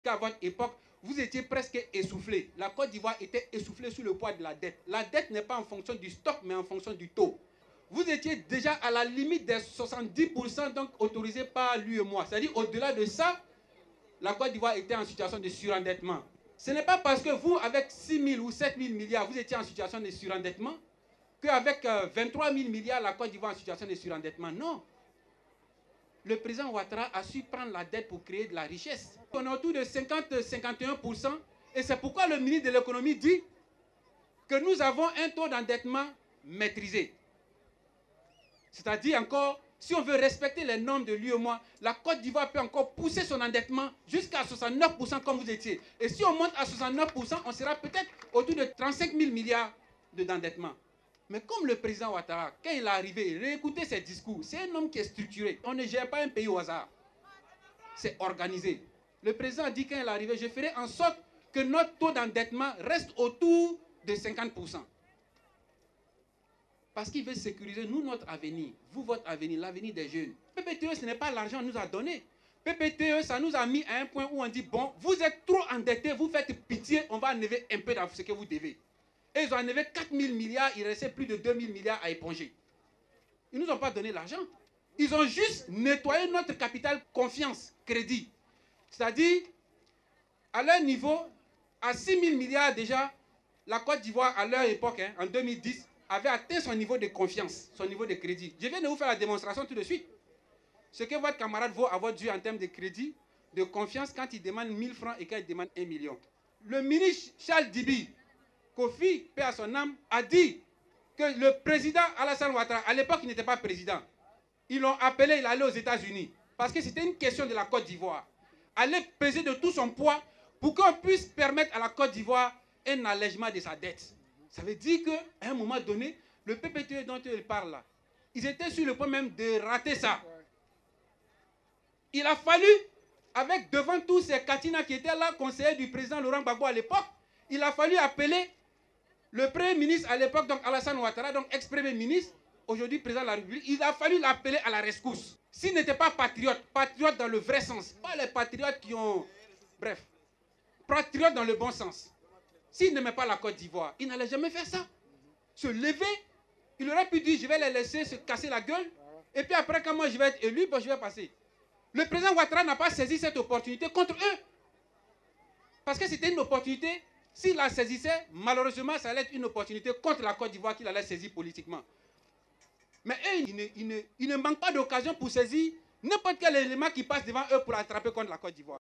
qu'à votre époque, vous étiez presque essoufflé. La Côte d'Ivoire était essoufflée sous le poids de la dette. La dette n'est pas en fonction du stock, mais en fonction du taux. Vous étiez déjà à la limite des 70% donc autorisés par l'UEMOA. C'est-à-dire au-delà de ça, la Côte d'Ivoire était en situation de surendettement. Ce n'est pas parce que vous, avec 6 000 ou 7 000 milliards, vous étiez en situation de surendettement, qu'avec 23 000 milliards, la Côte d'Ivoire est en situation de surendettement. Non. Le président Ouattara a su prendre la dette pour créer de la richesse. On est autour de 50-51%. Et c'est pourquoi le ministre de l'économie dit que nous avons un taux d'endettement maîtrisé. C'est-à-dire encore, si on veut respecter les normes de l'UEMOA, la Côte d'Ivoire peut encore pousser son endettement jusqu'à 69% comme vous étiez. Et si on monte à 69%, on sera peut-être autour de 35 000 milliards d'endettement. Mais comme le président Ouattara, quand il est arrivé, réécoutez ses discours, c'est un homme qui est structuré. On ne gère pas un pays au hasard. C'est organisé. Le président a dit quand il est arrivé, je ferai en sorte que notre taux d'endettement reste autour de 50%. Parce qu'il veut sécuriser, nous, notre avenir, vous, votre avenir, l'avenir des jeunes. PPTE, ce n'est pas l'argent qu'on nous a donné. PPTE, ça nous a mis à un point où on dit, bon, vous êtes trop endettés, vous faites pitié, on va enlever un peu dans ce que vous devez. Et ils ont enlevé 4 000 milliards, il restait plus de 2 000 milliards à éponger. Ils ne nous ont pas donné l'argent. Ils ont juste nettoyé notre capital confiance, crédit. C'est-à-dire, à leur niveau, à 6 000 milliards déjà, la Côte d'Ivoire, à leur époque, en 2010, avait atteint son niveau de confiance, son niveau de crédit. Je viens de vous faire la démonstration tout de suite. Ce que votre camarade vaut à votre yeux en termes de crédit, de confiance, quand il demande 1 000 francs et quand il demande 1 million. Le ministre Charles Dibi, Kofi, paix à son âme, a dit que le président Alassane Ouattara, à l'époque il n'était pas président, ils l'ont appelé, il allait aux États-Unis, parce que c'était une question de la Côte d'Ivoire. Allait peser de tout son poids pour qu'on puisse permettre à la Côte d'Ivoire un allègement de sa dette. Ça veut dire qu'à un moment donné, le PPTE dont il parle là, ils étaient sur le point même de rater ça. Il a fallu, avec devant tous ces Katina qui étaient là, conseillers du président Laurent Gbagbo à l'époque, il a fallu appeler le premier ministre à l'époque, donc Alassane Ouattara, donc ex-premier ministre, aujourd'hui président de la République, il a fallu l'appeler à la rescousse. S'il n'était pas patriote, patriote dans le vrai sens, pas les patriotes qui ont... Bref, patriote dans le bon sens. S'il n'aimait pas la Côte d'Ivoire, il n'allait jamais faire ça. Se lever, il aurait pu dire, je vais les laisser se casser la gueule, et puis après, quand moi je vais être élu, bon, je vais passer. Le président Ouattara n'a pas saisi cette opportunité contre eux. Parce que c'était une opportunité, s'il la saisissait, malheureusement, ça allait être une opportunité contre la Côte d'Ivoire qu'il allait saisir politiquement. Mais eux, ils ne manquent pas d'occasion pour saisir n'importe quel élément qui passe devant eux pour attraper contre la Côte d'Ivoire.